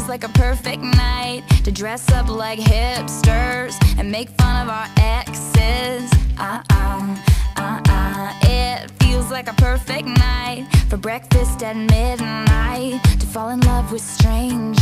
like a perfect night to dress up like hipsters and make fun of our exes. It feels like a perfect night for breakfast at midnight, to fall in love with strangers.